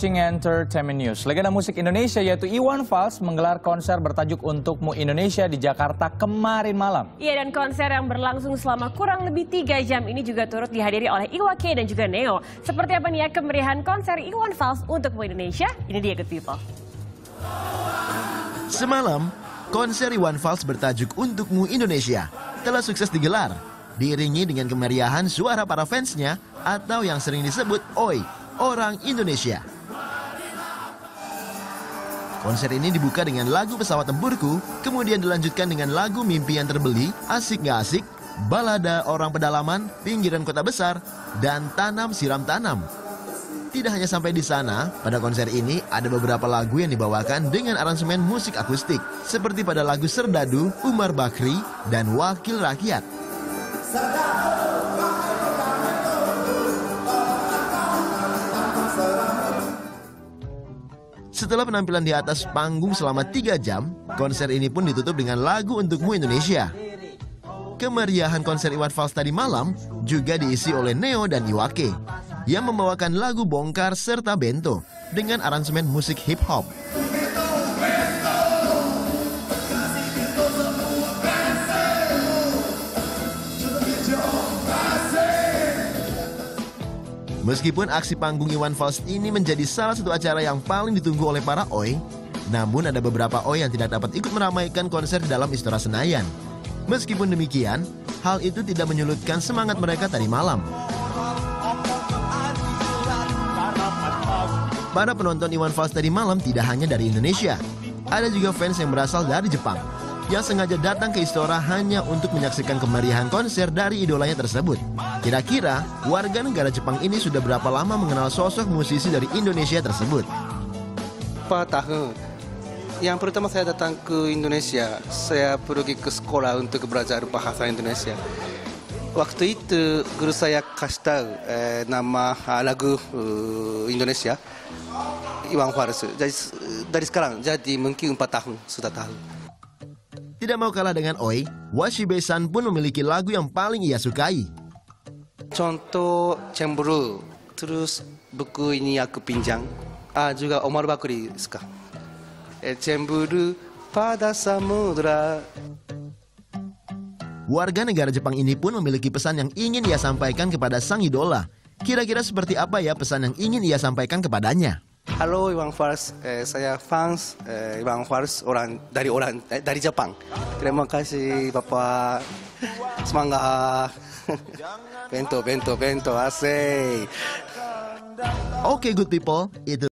Watching Entertainment News. Legenda musik Indonesia yaitu Iwan Fals menggelar konser bertajuk Untukmu Indonesia di Jakarta kemarin malam. Iya, dan konser yang berlangsung selama kurang lebih 3 jam ini juga turut dihadiri oleh Iwake dan juga Neo. Seperti apa nih ya kemeriahan konser Iwan Fals Untukmu Indonesia? Ini dia Good People. Semalam, konser Iwan Fals bertajuk Untukmu Indonesia telah sukses digelar, diiringi dengan kemeriahan suara para fansnya atau yang sering disebut OI, Orang Indonesia. Konser ini dibuka dengan lagu Pesawat Tempurku, kemudian dilanjutkan dengan lagu Mimpi Yang Terbeli, Asik Gak Asik, Balada Orang Pedalaman, Pinggiran Kota Besar, dan Tanam Siram Tanam. Tidak hanya sampai di sana, pada konser ini ada beberapa lagu yang dibawakan dengan aransemen musik akustik, seperti pada lagu Serdadu, Umar Bakri, dan Wakil Rakyat. Setelah penampilan di atas panggung selama 3 jam, konser ini pun ditutup dengan lagu Untukmu Indonesia. Kemeriahan konser Iwan Fals tadi malam juga diisi oleh Neo dan Iwake yang membawakan lagu Bongkar serta Bento dengan aransemen musik hip-hop. Meskipun aksi panggung Iwan Fals ini menjadi salah satu acara yang paling ditunggu oleh para OI, namun ada beberapa OI yang tidak dapat ikut meramaikan konser di dalam Istora Senayan. Meskipun demikian, hal itu tidak menyurutkan semangat mereka tadi malam. Para penonton Iwan Fals tadi malam tidak hanya dari Indonesia. Ada juga fans yang berasal dari Jepang, yang sengaja datang ke Istora hanya untuk menyaksikan kemeriahan konser dari idolanya tersebut. Kira-kira warga negara Jepang ini sudah berapa lama mengenal sosok musisi dari Indonesia tersebut? 4 tahun. Yang pertama saya datang ke Indonesia, saya pergi ke sekolah untuk belajar bahasa Indonesia. Waktu itu guru saya kasih tahu nama lagu Indonesia, Iwan Fals. Jadi dari sekarang, jadi mungkin 4 tahun sudah tahu. Tidak mau kalah dengan OI, Washibe-san pun memiliki lagu yang paling ia sukai. Contoh Cemburu, terus buku ini aku pinjam, juga Omar Bakri suka. Cemburu pada samudra. Warga negara Jepang ini pun memiliki pesan yang ingin ia sampaikan kepada sang idola. Kira-kira seperti apa ya pesan yang ingin ia sampaikan kepadanya? Halo Iwan Fals, saya fans Iwan Fals dari Jepang. Terima kasih Bapak, semangat. Bento, asik. Oke, good people, itu